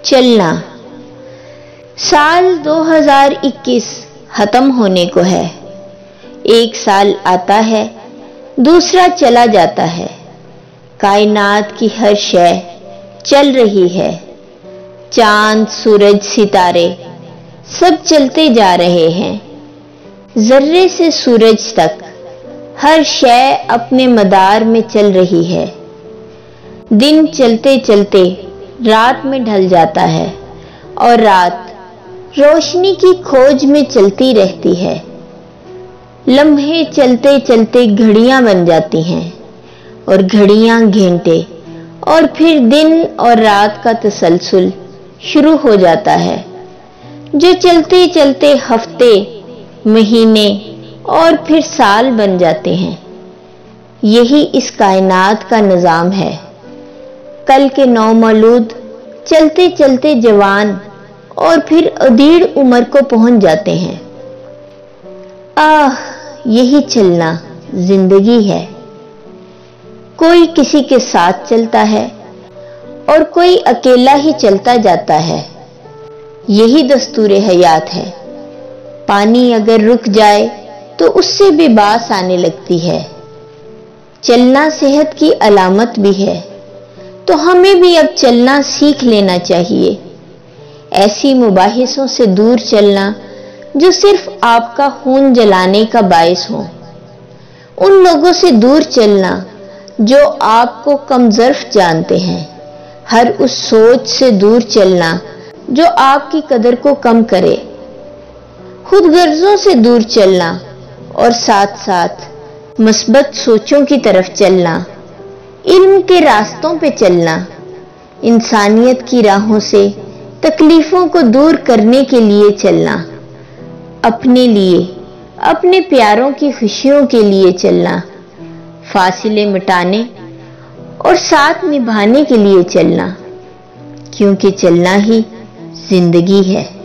चलना। साल 2021 खत्म होने को है। एक साल आता है, दूसरा चला जाता है। कायनात की हर शय चल रही है। चांद, सूरज, सितारे सब चलते जा रहे हैं। जर्रे से सूरज तक हर शय अपने मदार में चल रही है। दिन चलते चलते रात में ढल जाता है और रात रोशनी की खोज में चलती रहती है। लम्हे चलते चलते घड़ियां बन जाती हैं और घड़ियां घंटे, और फिर दिन और रात का तसलसल शुरू हो जाता है, जो चलते चलते हफ्ते, महीने और फिर साल बन जाते हैं। यही इस कायनात का निजाम है। कल के नौमौलूद चलते चलते जवान और फिर अधीड़ उम्र को पहुंच जाते हैं। यही चलना जिंदगी है। कोई किसी के साथ चलता है और कोई अकेला ही चलता जाता है। यही दस्तूरे हयात है। पानी अगर रुक जाए तो उससे भी बास आने लगती है। चलना सेहत की अलामत भी है, तो हमें भी अब चलना सीख लेना चाहिए। ऐसी मुबाहिसों से दूर चलना जो सिर्फ आपका खून जलाने का बायस हो। उन लोगों से दूर चलना जो आपको कमजोर जानते हैं। हर उस सोच से दूर चलना जो आपकी कदर को कम करे। खुद गर्जों से दूर चलना और साथ साथ मस्बत सोचों की तरफ चलना। इल्म के रास्तों पे चलना। इंसानियत की राहों से तकलीफों को दूर करने के लिए चलना। अपने लिए, अपने प्यारों की खुशियों के लिए चलना। फासिले मिटाने और साथ निभाने के लिए चलना, क्योंकि चलना ही जिंदगी है।